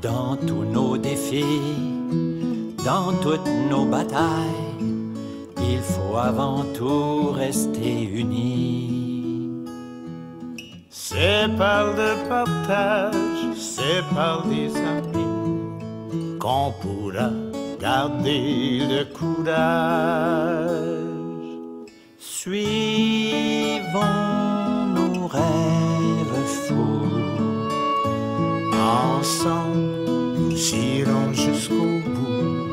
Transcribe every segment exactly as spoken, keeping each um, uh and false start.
Dans tous nos défis, dans toutes nos batailles, il faut avant tout rester unis. C'est par le partage, c'est par les amis qu'on pourra garder le courage. Suivons nos rêves fous. Ensemble, nous irons jusqu'au bout.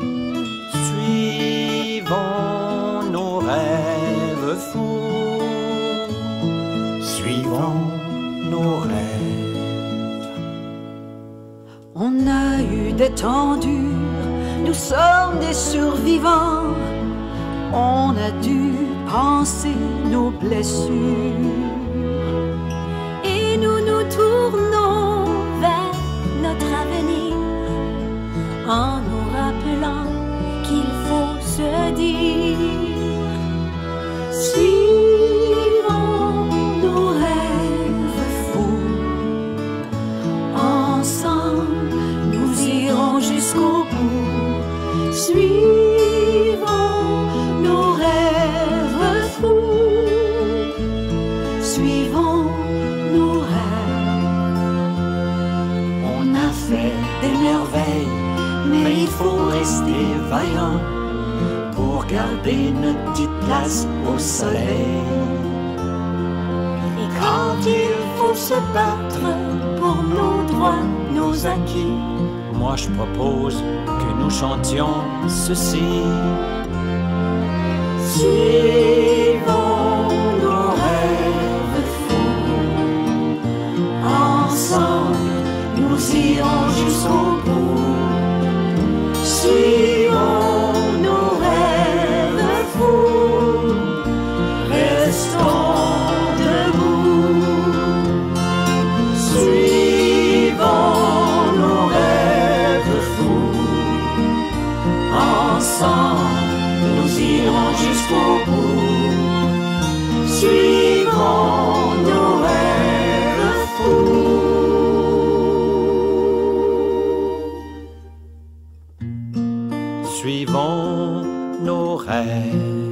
Suivons nos rêves fous. Suivons nos rêves. On a eu des temps durs, nous sommes des survivants. On a dû penser nos blessures. Et nous nous tournons vers notre avenir en nous rappelant qu'il faut se dire: suivons nos rêves fous. Ensemble, nous irons jusqu'au bout. Suivons nos rêves fous. Suivons nos rêves. On a fait des merveilles, mais il faut rester vaillant pour garder notre petite place au soleil. Et quand il faut se battre pour nos droits, nos acquis, moi je propose que nous chantions ceci. suivons nos rêves fous. Ensemble, nous irons jusqu'au bout. Suivons nos rêves fous. Restons debout. Suivons nos rêves fous. Ensemble, nous irons jusqu'au bout. Suivons nos rêves fous. Suivons nos rêves